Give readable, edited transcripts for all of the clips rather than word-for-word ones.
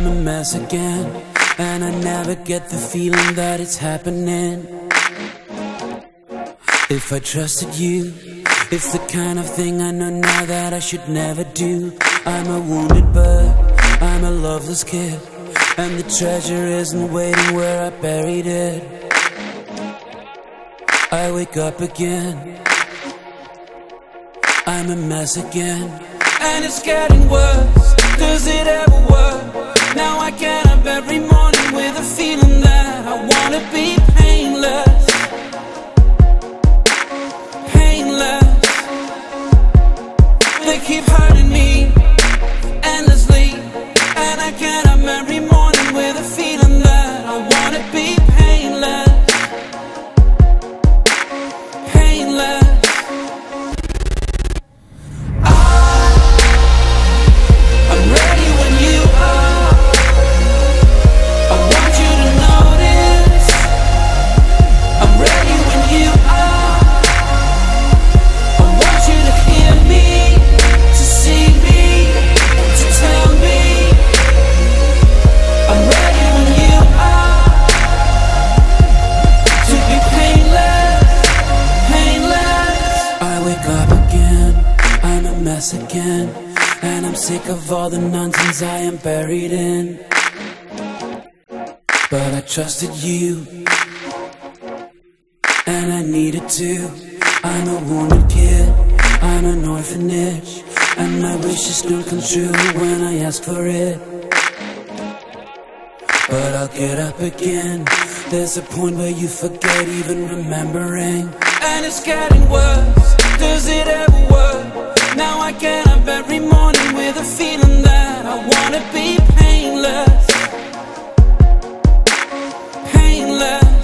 I'm a mess again, and I never get the feeling that it's happening. If I trusted you, it's the kind of thing I know now that I should never do. I'm a wounded bird, I'm a loveless kid, and the treasure isn't waiting where I buried it. I wake up again, I'm a mess again, and it's getting worse. Does it ever work? Now I get up every morning with a feeling that I wanna be painless. Painless. They keep hurting me endlessly, and I get up every morning with a feeling that I wanna be painless. Painless. I'm ready when you are. I want you to notice. I'm ready when you are. I want you to hear me, to see me, to tell me. I'm ready when you are. To be painless, painless. I wake up again, I'm a mess again, and I'm sick of all the nonsense I am buried in. But I trusted you, and I needed to. I'm a wounded kid, I'm an orphanage, and my wishes don't come true when I ask for it. But I'll get up again. There's a point where you forget even remembering, and it's getting worse. Does it ever work? Now I get up every morning with a feeling that I wanna be painless. Painless.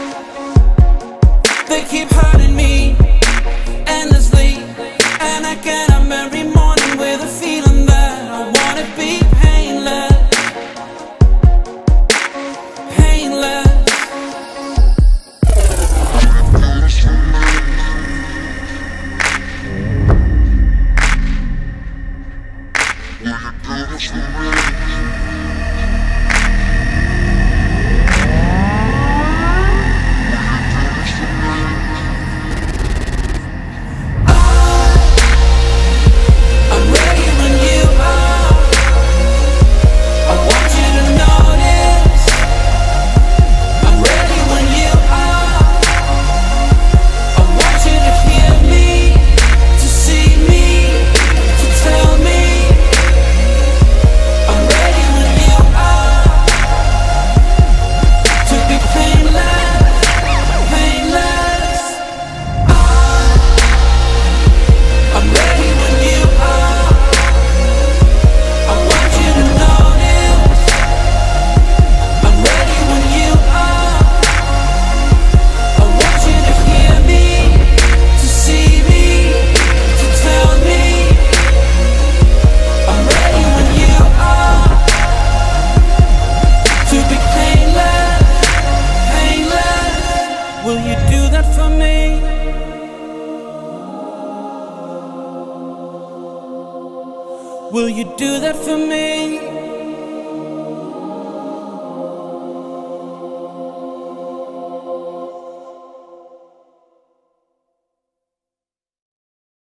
They keep hurting me endlessly, and I get up every morning with a feeling that I wanna be painless. Painless. I'm ready when you are. I want you to notice. I'm ready when you are. I want you to hear me, to see me, to tell me. I'm ready when you are. To be painless, painless. I'm ready when you are. I want you to notice. I'm ready when you are. I want you to hear me, to see me, to tell me. I'm ready when you are. To be painless, painless. Will you do that for me? Will you do that for me?